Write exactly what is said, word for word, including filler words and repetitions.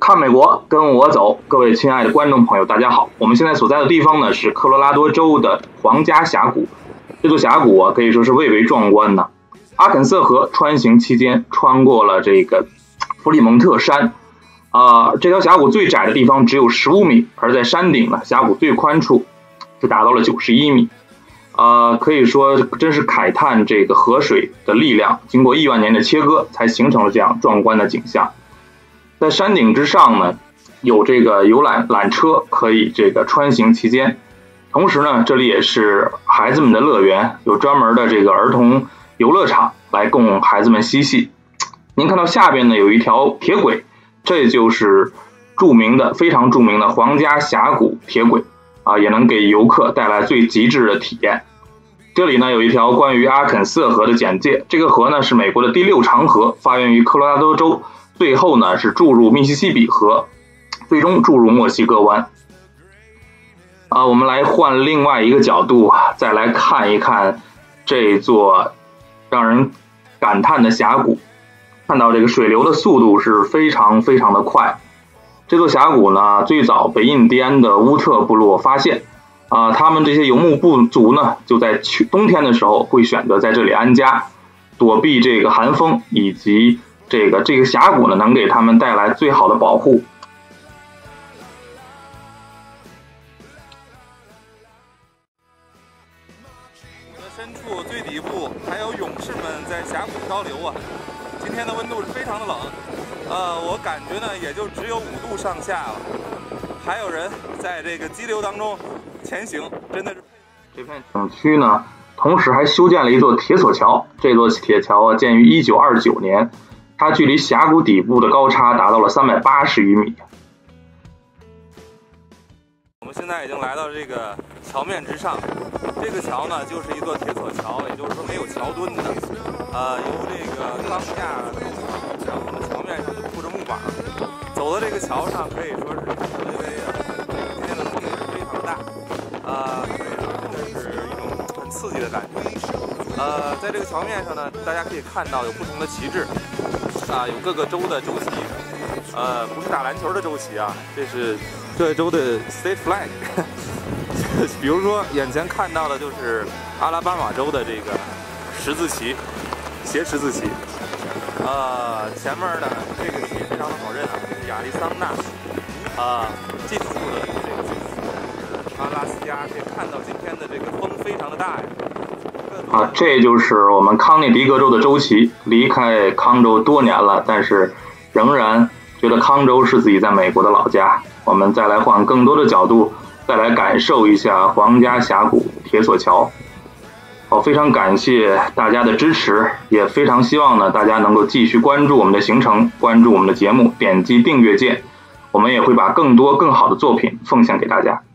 看美国，跟我走。各位亲爱的观众朋友，大家好。我们现在所在的地方呢是科罗拉多州的皇家峡谷。这座峡谷啊，可以说是蔚为壮观的。阿肯色河穿行期间，穿过了这个弗里蒙特山。啊、呃，这条峡谷最窄的地方只有十五米，而在山顶呢，峡谷最宽处是达到了九十一米。呃，可以说真是慨叹这个河水的力量，经过亿万年的切割，才形成了这样壮观的景象。在山顶之上呢，有这个游览缆车可以这个穿行其间，同时呢，这里也是孩子们的乐园，有专门的这个儿童游乐场来供孩子们嬉戏。您看到下边呢有一条铁轨，这就是著名的、非常著名的皇家峡谷铁轨啊，也能给游客带来最极致的体验。这里呢有一条关于阿肯色河的简介，这个河呢是美国的第六长河，发源于科罗拉多州。最后呢是注入密西西比河，最终注入墨西哥湾。啊，我们来换另外一个角度，再来看一看这座让人感叹的峡谷。看到这个水流的速度是非常非常的快。这座峡谷呢，最早被印第安的乌特部落发现，啊，他们这些游牧部族呢，就在冬天的时候会选择在这里安家，躲避这个寒风以及。这个这个峡谷呢，能给他们带来最好的保护。 的深处最底部还有勇士们在峡谷漂流啊！今天的温度是非常的冷，呃，我感觉呢也就只有五度上下了，还有人在这个激流当中前行，真的是。 这片景区呢，同时还修建了一座铁索桥，这座铁桥啊，建于一九二九年。它距离峡谷底部的高差达到了三百八十余米。 我们现在已经来到这个桥面之上，这个桥呢就是一座铁索桥，也就是说没有桥墩的，呃，由这个钢架构成，然后呢桥面上就铺着木板。走到这个桥上可以说是微微啊，今天的风也是非常大，呃，可以说真的是一种很刺激的感觉。呃，在这个桥面上呢，大家可以看到有不同的旗帜。啊，有各个州的州旗，呃，不是打篮球的州旗啊，这是各州的 state flag 。比如说，眼前看到的就是阿拉巴马州的这个十字旗，斜十字旗。呃，前面的这个旗非常的好认啊，这是亚利桑那。啊、呃，近处的这个是阿拉斯加，可以看到今天的这个风非常的大呀。 啊，这就是我们康涅狄格州的州旗。离开康州多年了，但是仍然觉得康州是自己在美国的老家。我们再来换更多的角度，再来感受一下皇家峡谷铁索桥。好，非常感谢大家的支持，也非常希望呢大家能够继续关注我们的行程，关注我们的节目，点击订阅键，我们也会把更多更好的作品奉献给大家。